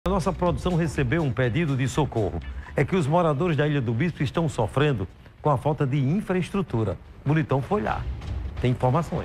A nossa produção recebeu um pedido de socorro. É que os moradores da Ilha do Bispo estão sofrendo com a falta de infraestrutura. Bonitão foi lá. Tem informações.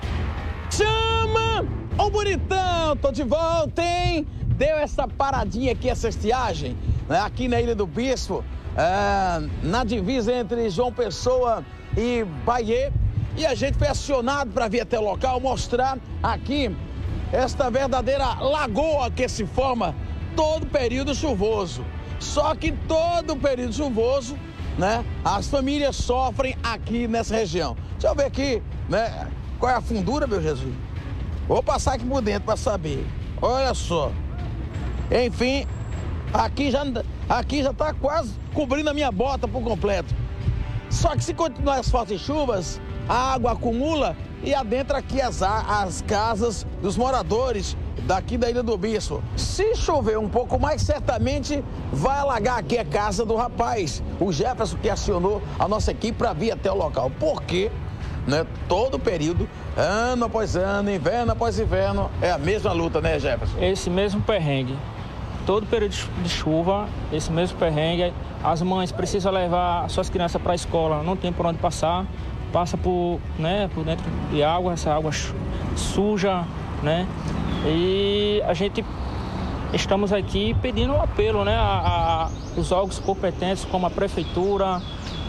Chama! Ô Bonitão, tô de volta, hein? Deu essa paradinha aqui, essa estiagem, né? Aqui na Ilha do Bispo, na divisa entre João Pessoa e Bahia. E a gente foi acionado para vir até o local mostrar aqui esta verdadeira lagoa que se forma todo período chuvoso. Só que todo período chuvoso, né, as famílias sofrem aqui nessa região. Deixa eu ver aqui, né, qual é a fundura, meu Jesus. Vou passar aqui por dentro para saber. Olha só. Enfim, aqui já tá quase cobrindo a minha bota por completo. Só que se continuar as fortes chuvas, a água acumula e adentra aqui as casas dos moradores daqui da Ilha do Bispo. Se chover um pouco mais, certamente vai alagar aqui a casa do rapaz, o Jefferson, que acionou a nossa equipe para vir até o local. Porque, né, todo período, ano após ano, inverno após inverno, é a mesma luta, né, Jefferson? Esse mesmo perrengue. Todo período de chuva, esse mesmo perrengue. As mães precisam levar suas crianças para a escola, não tem por onde passar. Passa por dentro de água, essa água suja, né? E a gente estamos aqui pedindo um apelo, né, os órgãos competentes, como a prefeitura,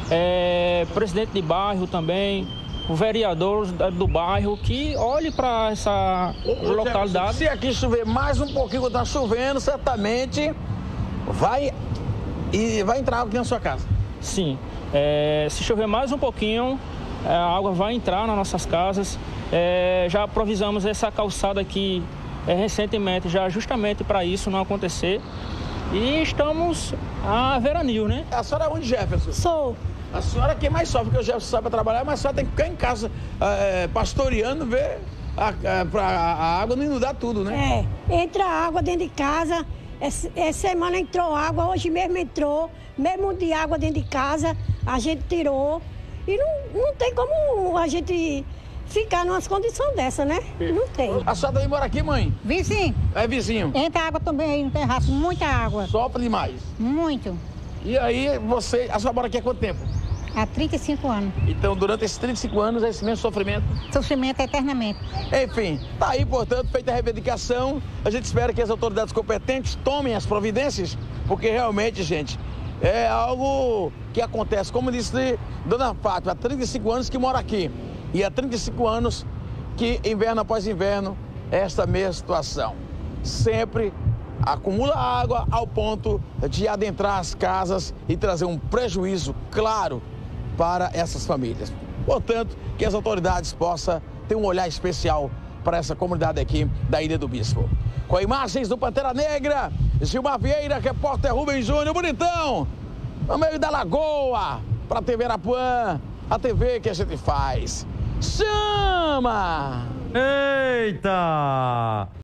presidente de bairro também, o vereador do bairro, que olhe para essa localidade. Se aqui chover mais um pouquinho, quando está chovendo, certamente vai entrar água aqui na sua casa. Sim, se chover mais um pouquinho, a água vai entrar nas nossas casas. Já provisamos essa calçada aqui recentemente, já justamente para isso não acontecer. E estamos a veranil, né? A senhora é onde, Jefferson? Sou. A senhora quem mais sofre, porque o Jefferson sabe trabalhar, mas a senhora tem que ficar em casa pastoreando, ver para a água não inundar tudo, né? Entra água dentro de casa. Essa semana entrou água, hoje mesmo entrou, mesmo de água dentro de casa, a gente tirou. E não tem como a gente ficar numa condição dessa, né? Não tem. A senhora também mora aqui, mãe? Vizinho. É vizinho? Entra água também aí no terraço, muita água. Sofre demais? Muito. E aí, a senhora mora aqui há quanto tempo? Há 35 anos. Então, durante esses 35 anos, esse mesmo sofrimento? Sofrimento eternamente. Enfim, tá aí, portanto, feita a reivindicação. A gente espera que as autoridades competentes tomem as providências, porque realmente, gente, é algo que acontece, como disse Dona Fátima, há 35 anos que mora aqui. E há 35 anos que, inverno após inverno, esta mesma situação. Sempre acumula água ao ponto de adentrar as casas e trazer um prejuízo claro para essas famílias. Portanto, que as autoridades possam ter um olhar especial para essa comunidade aqui da Ilha do Bispo. Com imagens do Pantera Negra, Gilmar Vieira, repórter Rubens Júnior. Bonitão, no meio da lagoa, para a TV Arapuã, a TV que a gente faz. Chama! Eita!